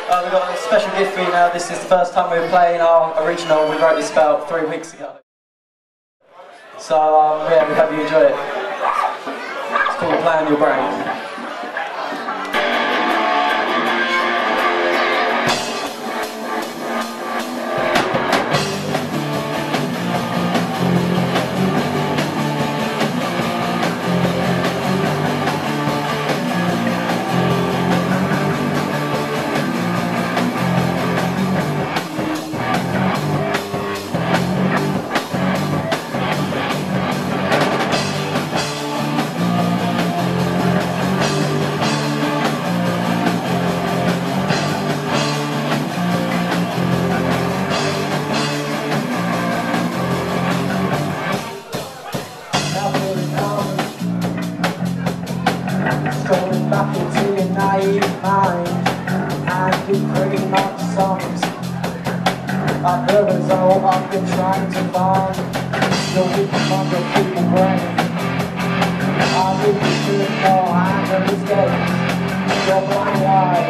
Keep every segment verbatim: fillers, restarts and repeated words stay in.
Uh, we've got a special gift for you now. This is the first time we're playing our original. We wrote this about three weeks ago. So um, yeah, we hope you enjoy it. It's called Play on Your Brain. Going back into your naive mind and keep bringing up songs like others are all I've been trying to find. You'll keep them on your people brain. I leave you to it more and escape your blind eye.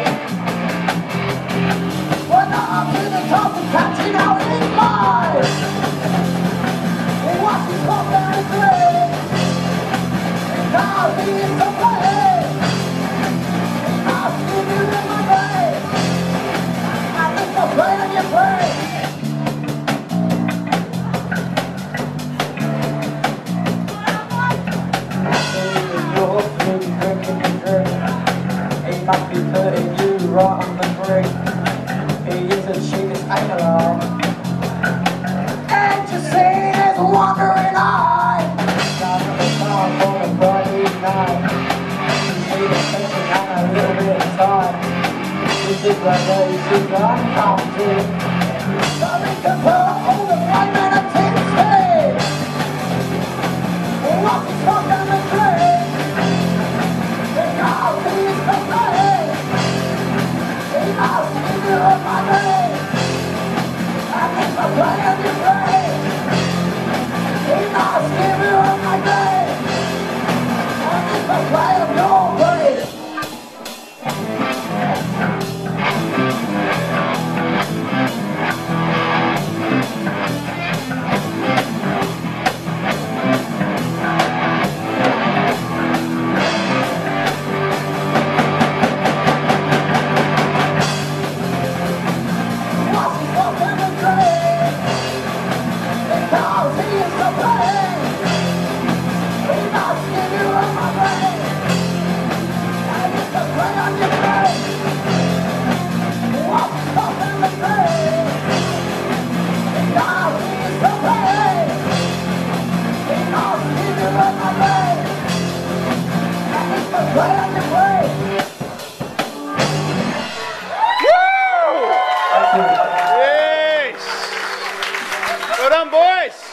We're not up to the top of catching out in life. We're watching top down the grid. It's not being so play. Play on your brain. You're through drinking the drink. He must be putting you right on the brink. He is the cheapest angler. Can't you see his wandering eye? Down at the time on a Friday night. You see the tension and a little bit of time. This is where they see I'm counting. Nothing can put all the flame in a tin state. Walk the truck down the street. The car is the play. He must give you up my name. I think the play on your brain. He must give you up my name. I think the play of your brain. Yes! Well done, boys!